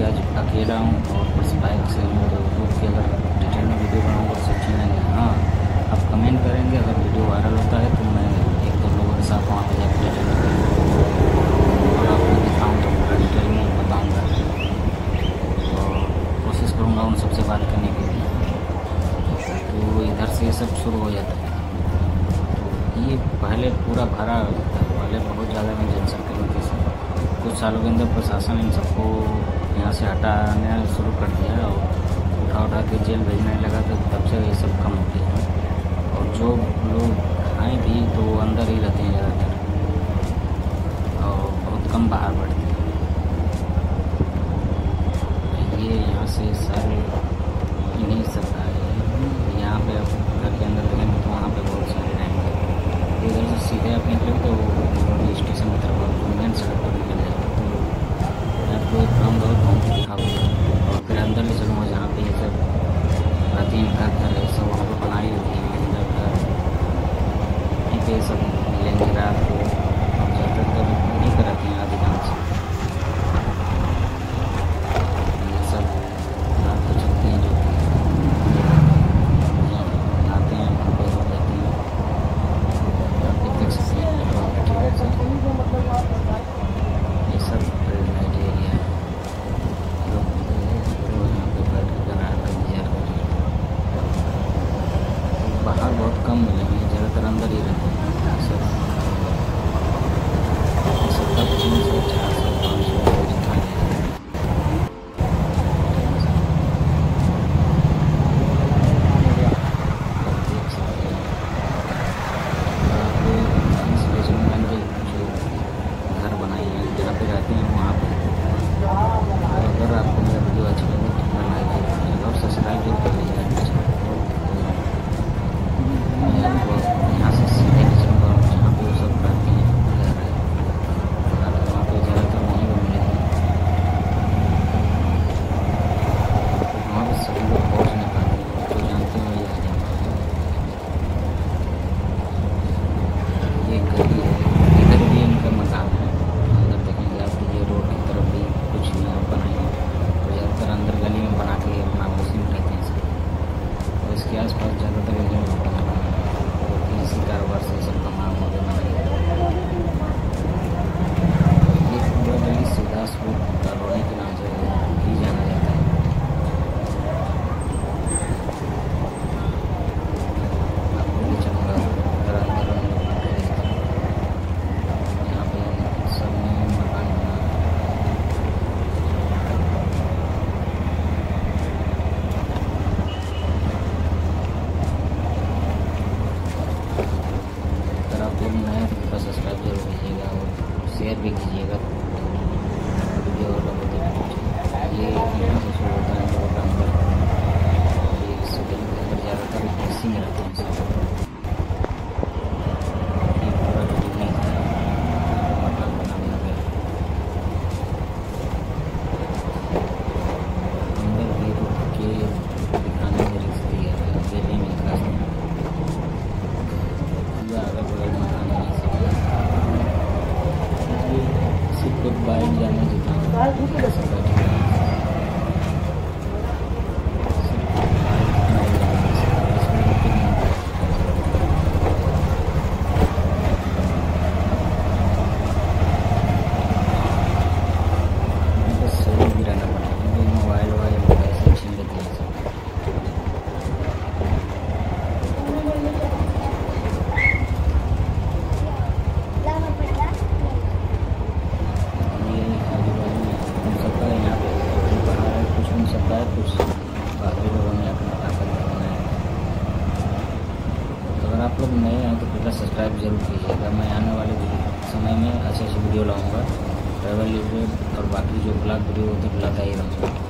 आज अकेला हूँ और बस बाइक से हूँ, तो ग्रुप की अगर डिटेल में वीडियो बनाऊँगा तो सब चैलेंगे। हाँ, आप कमेंट करेंगे, अगर वीडियो वायरल होता है तो मैं एक दो लोगों के साथ वहाँ पर जाकर डिटेल में करूँगा और आपको दिखाऊँ तो पूरा डिटेल में बताऊँगा और कोशिश करूँगा उन सबसे बात करने के लिए। तो इधर से सब शुरू हो जाता है। तो ये पहले पूरा भरा था, पहले बहुत ज़्यादा में जनसंख्या होती थी। कुछ सालों के अंदर प्रशासन इन सबको यहाँ से हटाना शुरू कर दिया और उठा के जेल भेजने लगा, तो तब से ये सब कम हो गया। और जो लोग आए भी तो वो अंदर ही रहते हैं ज़्यादातर और बहुत कम बाहर बढ़ते हैं। ये यहाँ से सारे इन्हीं सब आए। यहाँ पे आप घर के अंदर रहेंगे तो वहाँ पे बहुत सारे रहेंगे। इधर से सीधे आप निकले तो स्टेशन की तरफ मेन सड़क पर निकल जाएगा। आपको एक राउंड और घूम के दिखाऊंगा और फिर अंदर ले चलूँगा जहाँ पे ये सब प्राचीन घर है, सब वहाँ पर बनाई होती है। अंदर यहीं पे सब मिलेंगे रात को, ज़्यादातर नहीं कराते हैं अधिकांश। ये सब रात को चलती हैं जो आते हैं वहाँ पर हो जाती हैं। आप देख सकते हैं ये सब बाहर बहुत कम मिलेंगे, ज़्यादातर अंदर ही रहते हैं। सब 300, 400, 500 जितना जो घर बनाए हैं जहाँ पे रहते हैं वहाँ पर। अगर आपको मेरा वीडियो अच्छा लगे तो लाइक कीजिएगा और सब्सक्राइब जरूर कर लीजिएगा। यहाँ से सीधे चलूँगा जहाँ पे वो सब रहते हैं घर है, वहाँ पे ज़्यादातर वहीं पर मिलेंगे। वहाँ पर सभी लोग पहुँच नहीं पाते, जो जानते हैं वही आ जाते हैं। ये गली है, इधर भी इनका मकान है। अंदर देखेंगे आप ये रोड की तरफ भी कुछ यहाँ बनाए हैं, ज़्यादातर अंदर गली में बना के अपना मुस्लिम रहते हैं सब। और इसके आसपास ज़्यादातर इसी कारोबार से सब तमाम हो गए। ये पूरा गली सुदासपुर कॉलोनी के नाम से ही जाना जाता है। आपको भी चलूँगा यहाँ पे सब में मकान बना। आप लोग नए तो सब्सक्राइब जरूर कीजिएगा और शेयर भी कीजिएगा वीडियो और लोगों तक। ये यहाँ से शुरू होता है लोगों का अंदर, ये गली के अंदर ज़्यादातर इसी में रहते हैं सब। ये पूरा बिल्डिंग है, मकान बना दिया गया अंदर भी रुक के दिखाने में रिस्क दिया है। दिल्ली में खास सिर्फ बाइक जाने जितना सही भी रहना पड़ेगा क्योंकि मोबाइल वोबाइल ऐसे छीन लेते हैं सब। कुछ बाकी लोगों ने अपना ताकत बनाया। तो अगर आप लोग नए हैं तो प्लीज़ सब्सक्राइब जरूर कीजिएगा। मैं आने वाले समय में अच्छे वीडियो लाऊंगा, ट्रैवल रिलेटेड और बाकी जो ब्लॉग वीडियो होते हैं लाता ही रहूँगा।